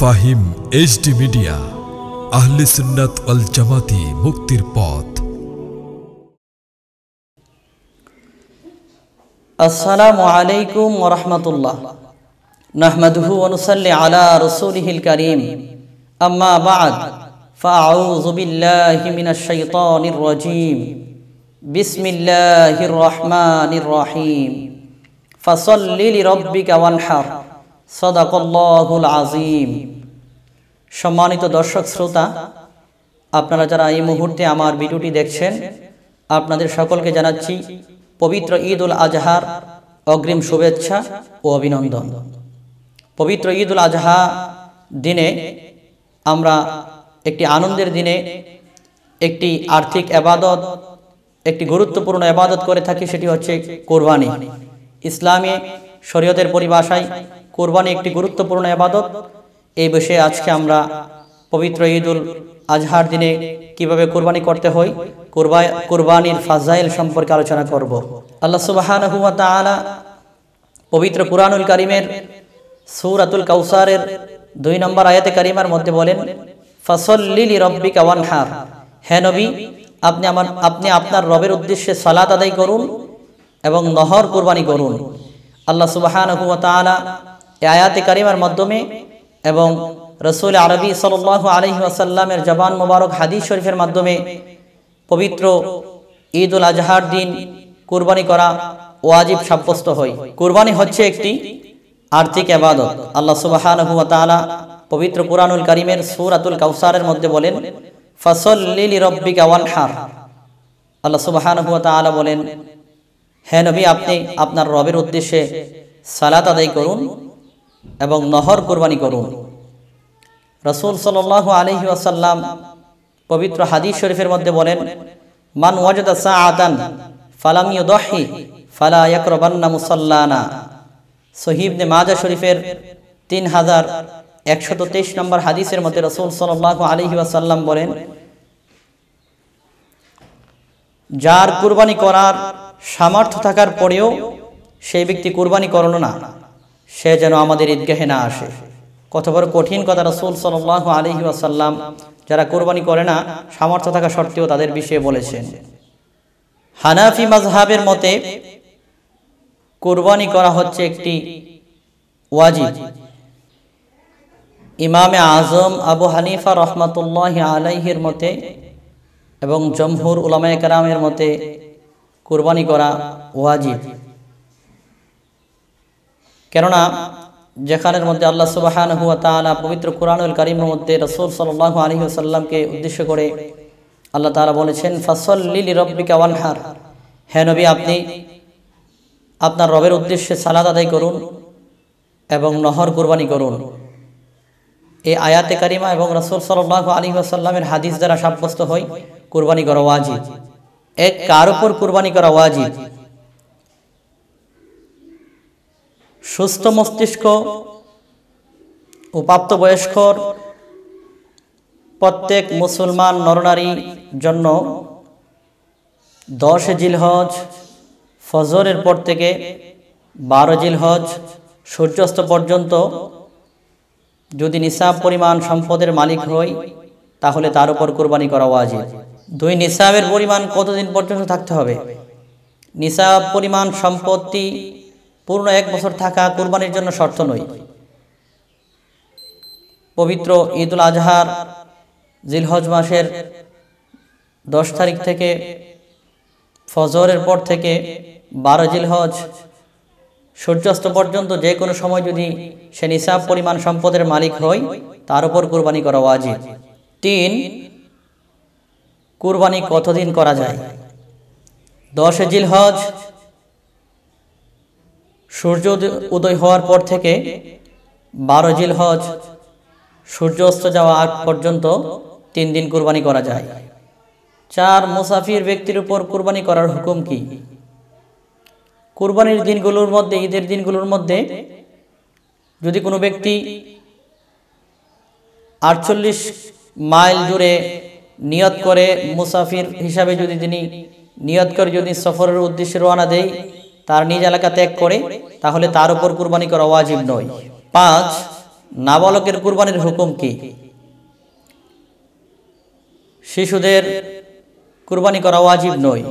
Fahim HD media, আহলে সুন্নাত ওয়াল জামাতি, মুক্তির পথ। আসসালামু আলাইকুম ওয়া রাহমাতুল্লাহ। নাহমাদুহু ওয়া নুসাল্লি আলা রাসূলিহিল কারীম। আম্মা বা'দ, ফাআউযু বিল্লাহি মিনাশ শাইতানির রাজীম। বিসমিল্লাহির রহমানির রহিম। ফাসাল্লি লিরাব্বিকা ওয়ানহার। সাদাকাল্লাহুল আযীম। সম্মানিত দর্শক শ্রোতা, আপনারা যারা এই মুহূর্তে আমার ভিডিওটি দেখছেন, আপনাদের সকলকে জানাচ্ছি পবিত্র ঈদ উল আজহার অগ্রিম শুভেচ্ছা ও অভিনন্দন। পবিত্র ঈদ উল আজহা দিনে আমরা একটি আনন্দের দিনে একটি আর্থিক ইবাদত, একটি গুরুত্বপূর্ণ ইবাদত করে থাকি, সেটি হচ্ছে কোরবানি। ইসলামে শরীয়তের পরিভাষায় কোরবানি একটি গুরুত্বপূর্ণ ইবাদত। এই বিষয়ে আজকে আমরা পবিত্র ঈদ উল আজহার দিনে কিভাবে কোরবানি করতে হয়, কোরবানির ফাজাইল সম্পর্কে আলোচনা করব। আল্লাহ সুবহানাহু ওয়া তাআলা পবিত্র কুরআনুল কারীমের সূরাতুল কাউসারের 2 নম্বর আয়াতে কারিমার মধ্যে বলেন, ফাসাল্লি লিরাব্বিকা ওয়ানহার। হে নবী, আপনি আপনার রবের উদ্দেশ্যে সালাত আদায় করুন এবং নহর কুরবানি করুন। আল্লাহ সুবহানাহু ওয়া তাআলা এই আয়াতে কারিমার মাধ্যমে এবং রাসূল আরবি সাল্লাল্লাহু আলাইহি ওয়াসাল্লামের জবান মোবারক হাদিস শরীফের মাধ্যমে পবিত্র ঈদ উল আজহার দিন কুরবানি করা ওয়াজিব সাব্যস্ত হয়। কুরবানি হচ্ছে একটি আর্থিক ইবাদত। আল্লাহ সুবহানাহু ওয়া তাআলা পবিত্র কুরআনুল কারীমের সূরাতুল কাউসারের মধ্যে বলেন, ফাসাল্লি লিরাব্বিকা ওয়ানহার। আল্লাহ সুবহানাহু ওয়া তাআলা বলেন, হে নবী, আপনি আপনার রবের উদ্দেশ্যে সালাত আদায় করুন এবং নহর কুরবানি করুন। রাসূল সাল্লাল্লাহু আলাইহি ওয়াসাল্লাম পবিত্র হাদিস শরীফের মধ্যে বলেন, মান ওয়াজাদা সাআতান ফালাম ইউদহি ফালা ইয়াকরাবান্না মুসাল্লানা। সহিহ ইবনে মাজাহ শরীফের 3123 নম্বর হাদিসের মধ্যে রাসূল সাল্লাল্লাহু আলাইহি ওয়াসাল্লাম বলেন, যার কুরবানি করার সামর্থ্য থাকার পরেও সেই ব্যক্তি কুরবানি করল না, সে যেন আমাদের ঈদগাহে না আসে। কত বড় কঠিন কথা রাসূল সাল্লাল্লাহু আলাইহি ওয়াসাল্লাম যারা কুরবানি করে না সামর্থ্য থাকা সত্ত্বেও তাদের বিষয়ে বলেছেন। হানাফি মাযহাবের মতে কুরবানি করা হচ্ছে একটি ওয়াজিব। ইমামে আজম আবু হানিফা রাহমাতুল্লাহি আলাইহির মতে এবং জমহুর উলামায়ে কেরামের মতে কুরবানি করা ওয়াজিব। কেননা যেখানের মধ্যে আল্লাহ সুবহানাহু ওয়া তাআলা পবিত্র কুরআনুল কারীমের মধ্যে রাসূল সাল্লাল্লাহু আলাইহি ওয়াসাল্লামকে উদ্দেশ্য করে আল্লাহ তাআলা বলেছেন, ফাসাল্লি লিরাব্বিকা ওয়ানহার। হে নবী, আপনি আপনার রবের উদ্দেশ্যে সালাত আদায় করুন এবং নহর কুরবানি করুন। এই আয়াতে কারিমা এবং রাসূল সাল্লাল্লাহু আলাইহি ওয়াসাল্লামের হাদিস দ্বারা সাব্যস্ত হয় কুরবানি করা ওয়াজিব। কার উপর কুরবানি করা ওয়াজিব? সুস্থ মস্তিষ্ক ও প্রাপ্তবয়স্কর প্রত্যেক মুসলমান নরনারীর জন্য 10 জিলহজ ফজরের পর থেকে 12 জিলহজ সূর্যাস্ত পর্যন্ত যদি নিসাব পরিমাণ সম্পদের মালিক হয়, তাহলে তার উপর কুরবানি করা ওয়াজিব। 2 নিসাবের পরিমাণ কতদিন পর্যন্ত থাকতে হবে? নিসাব পরিমাণ সম্পত্তি পূর্ণ 1 বছর থাকা কুরবানির জন্য শর্ত নয়। পবিত্র ঈদ উল আজহার জিলহজ মাসের 10 তারিখ থেকে ফজরের পর থেকে 12 জিলহজ সূর্যাস্ত পর্যন্ত যে কোনো সময় যদি সে নিসাব পরিমাণ সম্পদের মালিক হয়, তার উপর কুরবানি করা ওয়াজিব। 3, কুরবানি কতদিন করা যায়? 10 জিলহজ সূর্য উদয় হওয়ার পর থেকে 12 জিলহজ সূর্য অস্ত যাওয়া আগ পর্যন্ত 3 দিন কুরবানি করা যায়। 4, মুসাফির ব্যক্তির উপর কুরবানি করার হুকুম কি? কুরবানির দিনগুলোর মধ্যে, ঈদের দিনগুলোর মধ্যে যদি কোনো ব্যক্তি 48 মাইল দূরে নিয়ত করে মুসাফির হিসাবে যদি তিনি নিয়ত করে যদি সফরের উদ্দেশ্যে রওনা দেয়, তার নিজ এলাকা ত্যাগ করে, তাহলে তার উপর কুরবানি করা ওয়াজিব নয়। 5, নাবালকের কুরবানির হুকুম কি? শিশুদের কুরবানি করা ওয়াজিব নয়,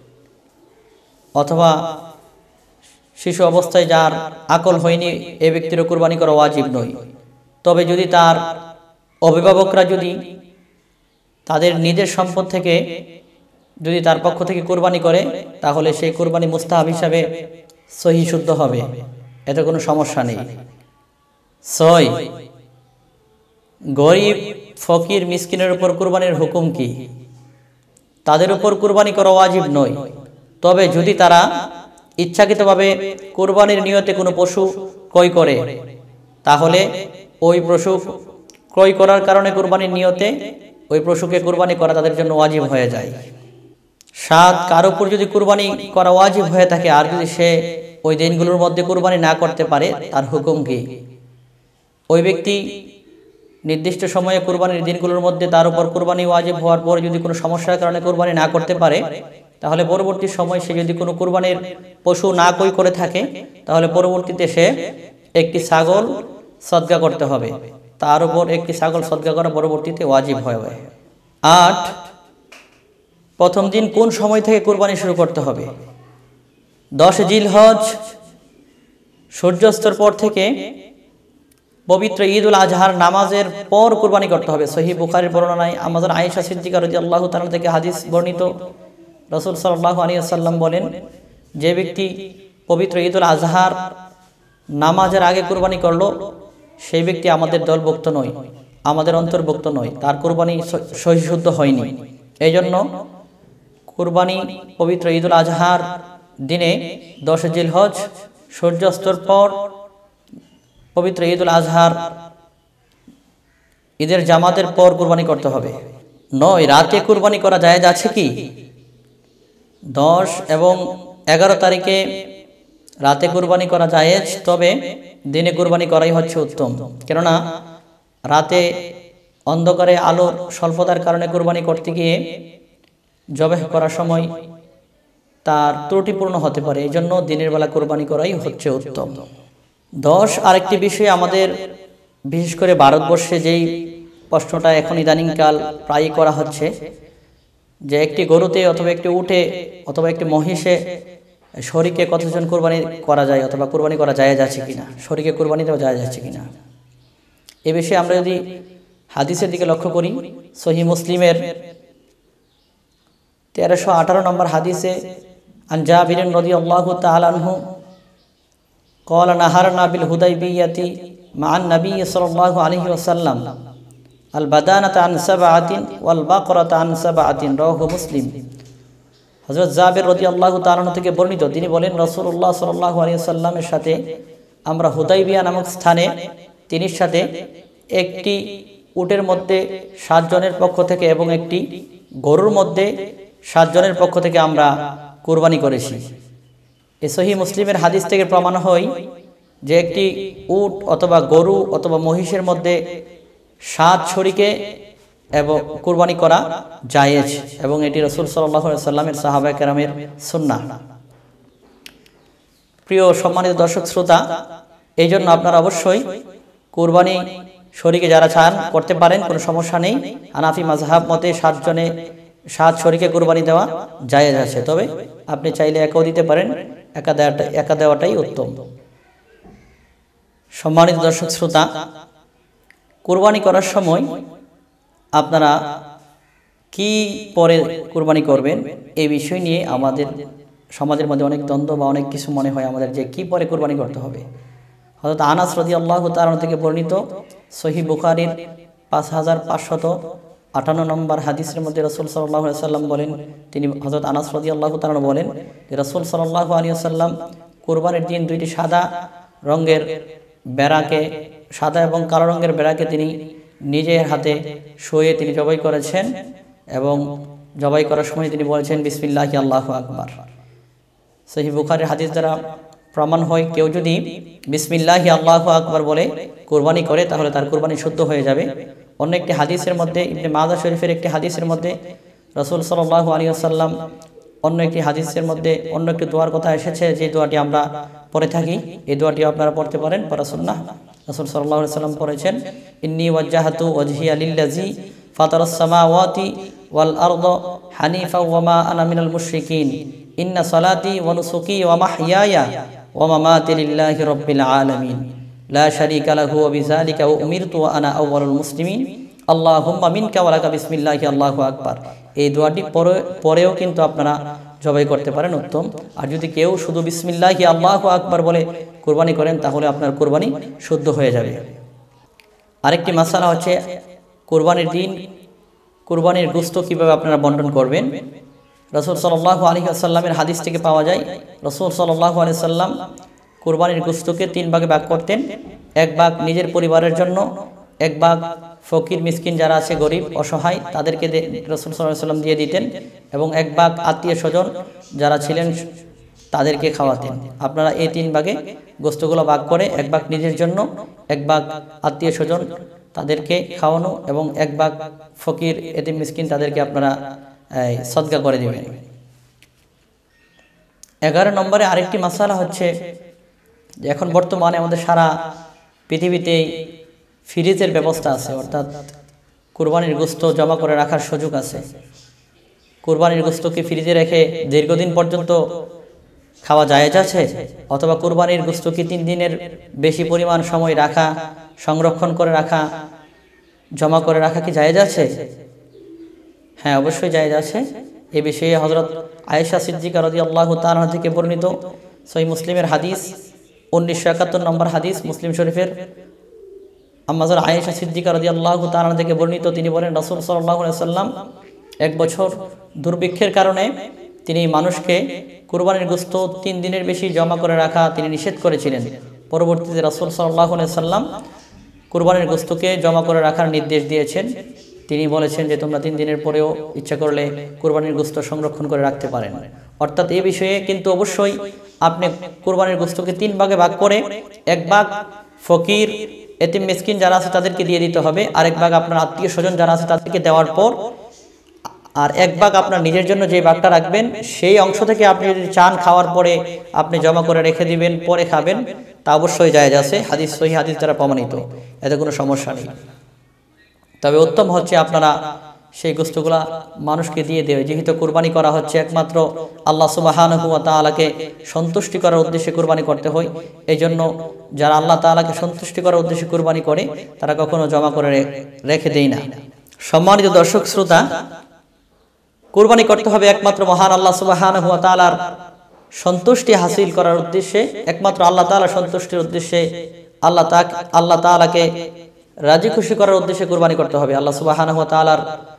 অথবা শিশু অবস্থায় যার আকল হয়নি এই ব্যক্তিরও কুরবানি করা ওয়াজিব নয়। তবে যদি তার অভিভাবকরা যদি তাদের নিজের সম্পদ থেকে যদি তার পক্ষ থেকে কুরবানি করে, তাহলে সেই কুরবানি মুস্তাহাব হিসাবে সহি শুদ্ধ হবে, এতে কোনো সমস্যা নেই। 6, গরিব ফকির মিসকিনের উপর কুরবানির হুকুম কি? তাদের উপর কুরবানি করা ওয়াজিব নয়, তবে যদি তারা ইচ্ছাকৃতভাবে কুরবানির নিয়তে কোনো পশু ক্রয় করে, তাহলে ওই পশু ক্রয় করার কারণে কুরবানির নিয়তে ওই পশুকে কুরবানি করা তাদের জন্য ওয়াজিব হয়ে যায়। 7, কার উপর যদি কুরবানি করা ওয়াজিব হয়ে থাকে আর যদি সে ওই দিনগুলোর মধ্যে কুরবানি না করতে পারে, তার হুকুম কি? ওই ব্যক্তি নির্দিষ্ট সময়ে কুরবানির দিনগুলোর মধ্যে তার উপর কুরবানি ওয়াজিব হওয়ার পর যদি কোনো সমস্যার কারণে কুরবানি না করতে পারে, তাহলে পরবর্তী সময় সে যদি কোনো কুরবানির পশু না ক্রয় করে থাকে, তাহলে পরবর্তীতে সে একটি ছাগল সদকা করতে হবে। তার উপর একটি ছাগল সদকা করা পরবর্তীতে ওয়াজিব হবে। 8, প্রথম দিন কোন সময় থেকে কুরবানি শুরু করতে হবে? 10 জিলহজ সূর্যাস্তর পর থেকে পবিত্র ঈদ উল আজহার নামাজের পর কুরবানি করতে হবে। সহিহ বুখারীর বর্ণনায় আমাদের আয়েশা সিদ্দিকা রাদিয়াল্লাহু তাআলা থেকে হাদিস বর্ণিত, রাসূল সাল্লাল্লাহু আলাইহি ওয়াসাল্লাম বলেন, যে ব্যক্তি পবিত্র ঈদ উল আজহার নামাজের আগে কুরবানি করলো, সেই ব্যক্তি আমাদের দলভুক্ত নয়, আমাদের অন্তর্ভুক্ত নয়, তার কুরবানি সহি শুদ্ধ হয়নি। এই জন্য কুরবানি পবিত্র ঈদ উল আজহার দিনে 10 জিলহজ সূর্যাস্তর পর পবিত্র ঈদ উল আজহার ঈদের জামাতের পর কুরবানি করতে হবে। 9, রাতে কুরবানি করা জায়েজ আছে কি? 10 এবং 11 তারিখে রাতে কুরবানি করা জায়েজ, তবে দিনে কুরবানি করাই হচ্ছে উত্তম। কেননা রাতে অন্ধকারে আলোর স্বল্পতার কারণে কুরবানি করতে গিয়ে জবেহ করার সময় তার ত্রুটিপূর্ণ হতে পারে, এই জন্য দিনের বেলা কুরবানি করাই হচ্ছে উত্তম। 10, আরেকটি বিষয় আমাদের বিশেষ করে ভারতবর্ষে যেই প্রশ্নটা এখন ইদানিংকাল প্রায়ই করা হচ্ছে, যে একটি গরুতে অথবা একটি উটে অথবা একটি মহিষে শরীকে কতজন কুরবানি করা যায় অথবা কুরবানি করা জায়েজ আছে কিনা, শরীকে কুরবানি দেওয়া জায়েজ আছে কিনা। এ বিষয়ে আমরা যদি হাদিসের দিকে লক্ষ্য করি, সহিহ মুসলিমের 1318 নম্বর হাদিসে আন জাবির রাদিয়াল্লাহু তাআলা আনহু قال نهرنا بالهديبية مع النبي صلى الله عليه وسلم البدانة عن 7 والبقرة عن 7 رواه مسلم। হযরত জাবির রাদিয়াল্লাহু তাআলা থেকে বর্ণিত, তিনি বলেন, রাসূলুল্লাহ সাল্লাল্লাহু আলাইহি ওয়াসাল্লামের সাথে আমরা হুদাইবিয়া নামক স্থানে তিনির সাথে একটি উটের মধ্যে 7 জনের পক্ষ থেকে এবং একটি গরুর মধ্যে 7 জনের পক্ষ থেকে আমরা কুরবানি করেছি। এই সহিহ মুসলিমের হাদিস থেকে প্রমাণ হয় যে একটি উট অথবা গরু অথবা মহিষের মধ্যে 7 শরীকে এবং কুরবানি করা জায়েজ, এবং এটি রাসূল সাল্লাল্লাহু আলাইহি ওয়াসাল্লামের সাহাবায়ে কেরামের সুন্নাহ। প্রিয় সম্মানিত দর্শক শ্রোতা, এই জন্য আপনারা অবশ্যই কুরবানি শরীকে যারা চান করতে পারেন, কোনো সমস্যা নেই। হানাফি মাযহাব মতে 7 শরীকে কুরবানি দেওয়া জায়েজ আছে, তবে আপনি চাইলে একাও দিতে পারেন, একা দেওয়াটাই উত্তম। সম্মানিত দর্শক শ্রোতা, কুরবানি করার সময় আপনারা কি পরে কুরবানি করবেন, এই বিষয় নিয়ে আমাদের সমাজের মধ্যে অনেক দ্বন্দ্ব বা অনেক কিছু মনে হয় আমাদের, যে কি পরে কুরবানি করতে হবে। হযরত আনাস রাদিয়াল্লাহু তাআলা থেকে বর্ণিত সহিহ বুখারীর 5558 নম্বর হাদিসের মধ্যে রাসূল সাল্লাল্লাহু আলাইহি ওয়াসাল্লাম বলেন, তিনি হযরত আনাস রাদিয়াল্লাহু তাআলা বলেন যে রাসূল সাল্লাল্লাহু আলাইহি ওয়াসাল্লাম কুরবানির দিন 2টি সাদা রঙের বেড়াকে, সাদা এবং কালো রঙের বেড়াকে তিনি নিজের হাতে শুয়ে তিনি জবাই করেছেন, এবং জবাই করার সময় তিনি বলেছেন বিসমিল্লাহি আল্লাহু আকবার। সহিহ বুখারীর হাদিস দ্বারা প্রমাণ হয়, কেউ যদি বিসমিল্লাহি আল্লাহু আকবার বলে কুরবানি করে, তাহলে তার কুরবানি শুদ্ধ হয়ে যাবে। অন্য একটি হাদিসের মধ্যে, ইবনে মাজাহ শরীফের একটি হাদিসের মধ্যে রাসূল সাল্লাল্লাহু আলাইহি ওয়াসাল্লাম অন্য একটি হাদিসের মধ্যে অন্য একটি দোয়ার কথা এসেছে, যে দোয়াটি আমরা পড়ে থাকি, এই দোয়াটি আপনারা পড়তে পারেন, পড়া সুন্নাহ। রাসূল সাল্লাল্লাহু আলাইহি সাল্লাম পড়েছেন, ইন্নী ওয়াজ্জাহাতু ওয়াজহিয়া লিল্লাযী ফাতারাস সামাওয়াতি ওয়াল আরদা হানিফা ওয়া মা আনা মিনাল মুশরিকিন ইন্না সালাতি ওয়া নুসুকি ওয়া মাহইয়ায়া ওয়া মামাতি লিল্লাহি রাব্বিল আলামিন লা শারীকা লাহু ওয়া বিযালিকা উমিরতু ওয়া আনা আউয়ালুল মুসলিমিন আল্লাহুম্মা মিনকা ওয়া লাকা বিসমিল্লাহি আল্লাহু আকবার। এই দোয়াটি পরেও কিন্তু আপনারা জবাই করতে পারেন উত্তম। আর যদি কেউ শুধু বিসমিল্লাহি আল্লাহু আকবার বলে কুরবানি করেন তাহলে আপনার কুরবানি শুদ্ধ হয়ে যাবে। আরেকটি মাসালা হচ্ছে কুরবানির দিন কুরবানির গোশত কিভাবে আপনারা বন্টন করবেন। রাসূল সাল্লাল্লাহু আলাইহি ওয়াসাল্লামের হাদিস থেকে পাওয়া যায়, রাসূল সাল্লাল্লাহু আলাইহি ওয়াসাল্লাম কুরবানির গোশতকে 3 ভাগে ভাগ করতেন। 1 ভাগ নিজের পরিবারের জন্য, 1 ভাগ ফকির মিসকিন যারা আছে গরিব অসহায় তাদেরকে রাসূল সাল্লাল্লাহু আলাইহি ওয়াসাল্লাম দিয়ে দিতেন, এবং 1 ভাগ আত্মীয় স্বজন যারা ছিলেন তাদেরকে খাওয়াতেন। আপনারা এই 3 ভাগে গোশতগুলো ভাগ করে 1 ভাগ নিজের জন্য, 1 ভাগ আত্মীয় স্বজন তাদেরকে খাওয়ানো, এবং 1 ভাগ ফকির এতিম মিসকিন তাদেরকে আপনারা সদকা করে দিবেন। 11 নম্বরে আরেকটি মাসালা হচ্ছে যে এখন বর্তমানে আমাদের সারা পৃথিবীতে ফ্রিজের ব্যবস্থা আছে, অর্থাৎ কুরবানির গোশত জমা করে রাখার সুযোগ আছে। কুরবানির গোশতকে ফ্রিজে রেখে দীর্ঘদিন পর্যন্ত খাওয়া জায়েজ আছে, অথবা কুরবানির গোশত কি 3 দিনের বেশি পরিমাণ সময় রাখা, সংরক্ষণ করে রাখা, জমা করে রাখা কি জায়েজ আছে? হ্যাঁ, অবশ্যই জায়েজ আছে। এই বিষয়ে হযরত আয়েশা সিদ্দিকা রাদিয়াল্লাহু তাআলা থেকে বর্ণিত সহিহ মুসলিমের হাদিস 1971 নম্বর হাদিস, মুসলিম শরীফের আম্মাজান আয়েশা সিদ্দিকা রাদিয়াল্লাহু তাআলা থেকে বর্ণিত। তিনি বলেন, রাসূল সাল্লাল্লাহু আলাইহি ওয়াসাল্লাম 1 বছর দুর্ভিক্ষের কারণে তিনি মানুষকে কুরবানির গোশত 3 দিনের বেশি জমা করে রাখা তিনি নিষেধ করেছিলেন। পরবর্তীতে রাসূল সাল্লাল্লাহু আলাইহি ওয়াসাল্লাম কুরবানির গোশতকে জমা করে রাখার নির্দেশ দিয়েছেন। তিনি বলেছেন যে তোমরা 3 দিনের পরেও ইচ্ছা করলে কুরবানির গোশত সংরক্ষণ করে রাখতে পারেন। অর্থাৎ এই বিষয়ে কিন্তু অবশ্যই আপনি কুরবানির গোশতকে 3 ভাগে ভাগ করে 1 ভাগ ফকির এতিম মিসকিন যারা আছে তাদেরকে দিয়ে দিতে হবে, আর 1 ভাগ আপনার আত্মীয় স্বজন যারা আছে তাদেরকে দেওয়ার পর, আর 1 ভাগ আপনার নিজের জন্য যে ভাগটা রাখবেন সেই অংশ থেকে আপনি যদি চান খাওয়ার পরে আপনি জমা করে রেখে দিবেন, পরে খাবেন, তা অবশ্যই জায়েজ আছে, হাদিস সহিহ হাদিস দ্বারা প্রমাণিত, এতে কোনো সমস্যা নেই। তবে উত্তম হচ্ছে আপনারা সেই গোশতগুলা মানুষকে দিয়ে দেবে, যেহেতু কুরবানি করা হচ্ছে একমাত্র আল্লাহ সুবহানাহু ওয়া তাআলাকে সন্তুষ্টি করার উদ্দেশ্যে কুরবানি করতে হয়। এই জন্য যারা আল্লাহ তাআলাকে সন্তুষ্টি করার উদ্দেশ্যে কুরবানি করে তারা কখনো জমা করে রেখে দেয় না। সম্মানিত দর্শক শ্রোতা, কুরবানি করতে হবে একমাত্র মহান আল্লাহ সুবহানাহু ওয়া তাআলার সন্তুষ্টি হাসিল করার উদ্দেশ্যে, একমাত্র আল্লাহ তাআলার সন্তুষ্টির উদ্দেশ্যে, আল্লাহ তাআলাকে রাজি খুশি করার উদ্দেশ্যে কুরবানি করতে হবে। আল্লাহ সুবহানাহু ওয়া তাআলার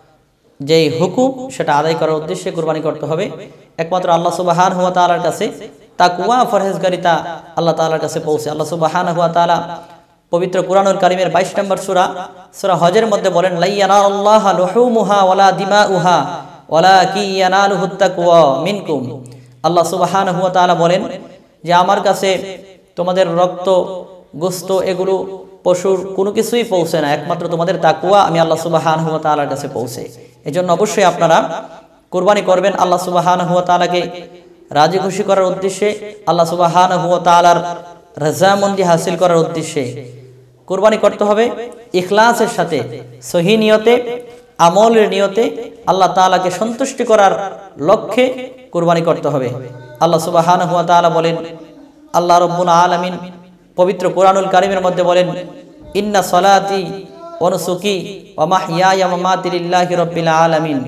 যেই হুকুম সেটা আদায় করার উদ্দেশ্যে কুরবানি করতে হবে। একমাত্র আল্লাহ সুবহানাহু ওয়া তাআলার কাছে তাকওয়া পরহেজগারিতা আল্লাহ তাআলার কাছে পৌঁছে। আল্লাহ সুবহানাহু ওয়া তাআলা পবিত্র কুরআনুল কারীমের 22 নম্বর সূরা হজের মধ্যে বলেন, লা ইয়ানালুল্লাহা লুহুমুহা ওয়ালা দিমাউহা ওয়ালাকিন ইয়ানালুহুত তাকওয়া মিনকুম। আল্লাহ সুবহানাহু ওয়া তাআলা বলেন যে আমার কাছে তোমাদের রক্ত, গোশত, এগুলো পশুর কোনো কিছুই পৌঁছে না, একমাত্র তোমাদের তাকওয়া আমি আল্লাহ সুবহানাহু ওয়া তাআলার কাছে পৌঁছে। এজন্য অবশ্যই আপনারা কুরবানি করবেন আল্লাহ সুবহানাহু ওয়া তাআলাকে রাজি খুশি করার উদ্দেশ্যে, আল্লাহ সুবহানাহু ওয়া তাআলার রাজামন্দি হাসিল করার উদ্দেশ্যে কুরবানি করতে হবে। ইখলাসের সাথে, সহি নিয়তে, আমলের নিয়তে আল্লাহ তাআলাকে সন্তুষ্টি করার লক্ষ্যে কুরবানি করতে হবে। আল্লাহ সুবহানাহু ওয়া তাআলা বলেন, আল্লাহ রাব্বুল আলামিন পবিত্র কুরআনুল কারীমের মধ্যে বলেন, ইন্না সলাতি ওয়া নুসুকি ওয়া মাহইয়ায়া ওয়া মামাতি লিল্লাহি রাব্বিল আলামিন।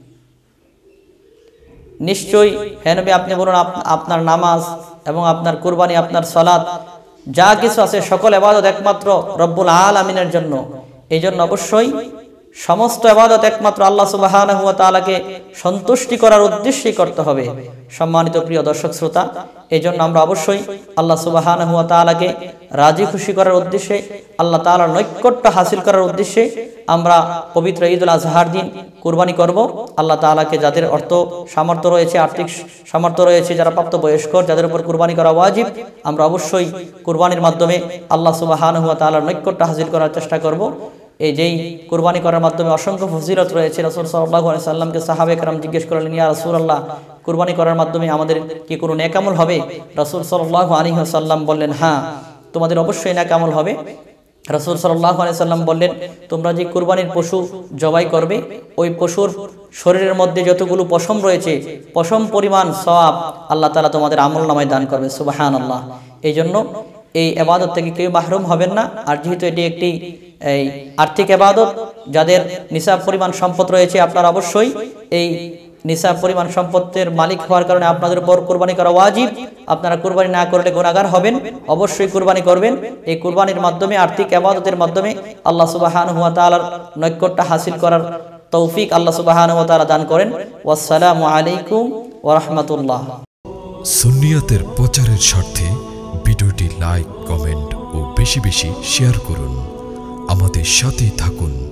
নিশ্চয়ই হে নবী আপনি বলুন আপনার নামাজ এবং আপনার কুরবানি, আপনার সালাত যা কিছু আছে সকল ইবাদত একমাত্র রব্বুল আলামিনের জন্য। এই জন্য অবশ্যই সমস্ত ইবাদত একমাত্র আল্লাহ সুবহানাহু ওয়া তাআলাকে সন্তুষ্টি করার উদ্দেশ্যেই করতে হবে। সম্মানিত প্রিয় দর্শক শ্রোতা, এই জন্য আমরা অবশ্যই আল্লাহ সুবহানাহু ওয়া তাআলাকে রাজি খুশি করার উদ্দেশ্যে, আল্লাহ তাআলার নৈকট্য হাসিল করার উদ্দেশ্যে আমরা পবিত্র ঈদুল আজহার দিন কুরবানি করব। আল্লাহ তাআলাকে যাদের অর্থ সামর্থ্য রয়েছে, আর্থিক সামর্থ্য রয়েছে, যারা প্রাপ্তবয়স্ক, যাদের উপর কুরবানি করা ওয়াজিব, আমরা অবশ্যই কুরবানির মাধ্যমে আল্লাহ সুবহানাহু ওয়া তাআলার নৈকট্য হাসিল করার চেষ্টা করব। এই যেই কুরবানি করার মাধ্যমে অসংখ্য ফজিলত রয়েছে। রাসূল সাল্লাল্লাহু আলাইহি সাল্লামকে সাহাবায়ে কেরাম জিজ্ঞেস করলেন, ইয়া রাসূলুল্লাহ, কুরবানি করার মাধ্যমে আমাদের কি কোনো নেক আমল হবে? রাসূল সাল্লাল্লাহু আলাইহি ওয়াসাল্লাম বললেন, হ্যাঁ, তোমাদের অবশ্যই নেক আমল হবে। রাসূল সাল্লাল্লাহু আলাইহি সাল্লাম বললেন, তোমরা যে কুরবানির পশু জবাই করবে, ওই পশুর শরীরের মধ্যে যতগুলো পশম রয়েছে, পশম পরিমাণ সওয়াব আল্লাহ তাআলা তোমাদের আমলনামায় দান করবে। সুবহানাল্লাহ। এই জন্য এই ইবাদত থেকে কেউ মাহরুম হবেন না। আর যেহেতু এটি একটি আর্থিক ইবাদত, যাদের নিসাব পরিমাণ সম্পদ রয়েছে, আপনারা অবশ্যই এই নিসাব পরিমাণ সম্পদের মালিক হওয়ার কারণে আপনাদের উপর কুরবানি করা ওয়াজিব। আপনারা কুরবানি না করলে গুনাহগার হবেন, অবশ্যই কুরবানি করবেন। এই কুরবানির মাধ্যমে, আর্থিক ইবাদতের মাধ্যমে আল্লাহ সুবহানাহু ওয়া তাআলার নৈকট্য হাসিল করার তৌফিক আল্লাহ সুবহানাহু ওয়া তাআলা দান করেন। ওয়াসসালামু আলাইকুম ওয়া রাহমাতুল্লাহ। সুন্নিয়াতের প্রচারের স্বার্থে ভিডিওটি লাইক, কমেন্ট ও বেশি বেশি শেয়ার করুন। আমাদের সাথেই থাকুন।